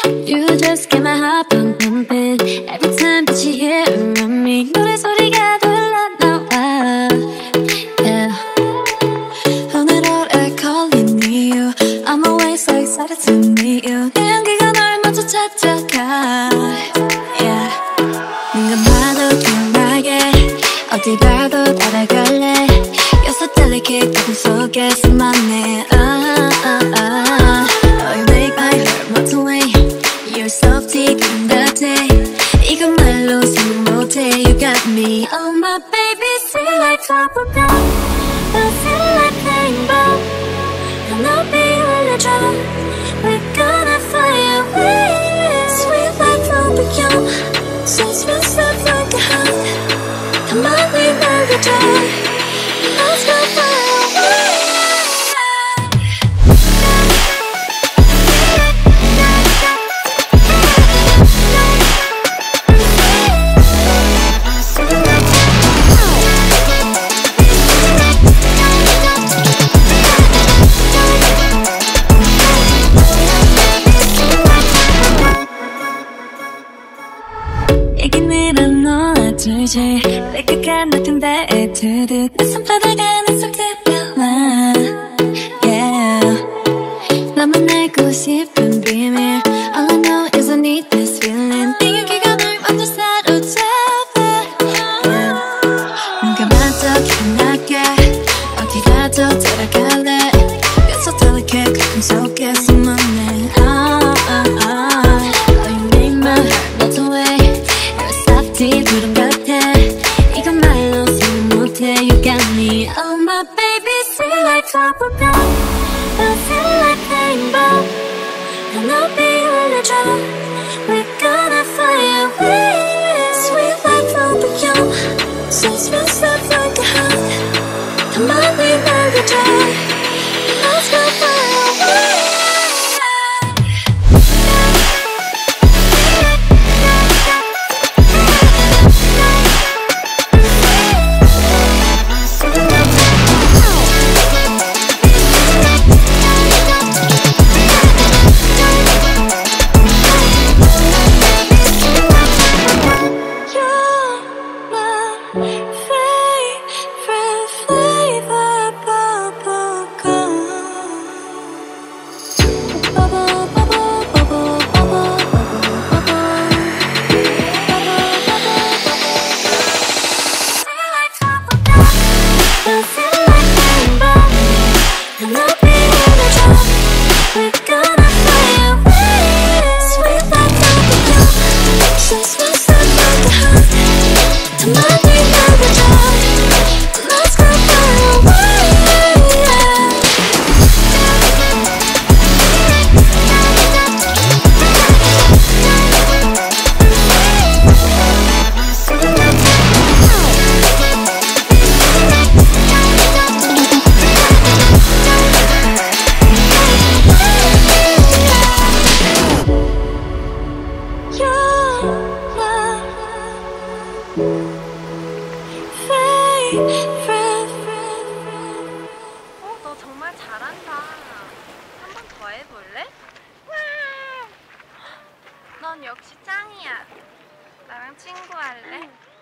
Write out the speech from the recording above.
You just get my heart pumping every time that you hear around me. 노래 소리가 돌아 나와. Yeah. 오늘을 calling you. I'm always so excited to meet you. 내 향기가 널 먼저 찾아가. Yeah. 네가 봐도 편하게 어디 가도 따라갈래. You're so delicate 가슴 속에 수많네. Oh, you make my heart melt away. You're softy 그런 같아. 이건 말로 설명 못해. You got me. Oh my baby, sweet like bubblegum. Oh, feel like rainbow. 난 높이 올려줘. We're gonna fly away. Sweet like bubblegum. Sweet, sweet, sweet like a hug. 가만히 날려줘. Let's go fly away. 얘기는 놀아주지 내가 같은데 두둑 내 손바닥에 내 손 들여놔. Yeah. 너만 알고 싶은 비밀. All I know is I need this feeling. 네 향기가 널 먼저 사로잡아. Yeah. 뭔가 맞아 편하게 어디 가도 따라갈래. You're so delicate 가슴 속에 숨어내. 구름 같아. 이건 말로 설명 못해. You got me. Oh my baby, sweet like bubblegum. I feel like rainbow. 난 높이 올려줘. We're gonna fly away. Sweet like bubblegum. Sweet, sweet, sweet like a hug. 가만히 날려줘. Let's go fly away. 너 정말 잘한다. 한 번 더 해볼래? 넌 역시 짱이야. 나랑 친구할래?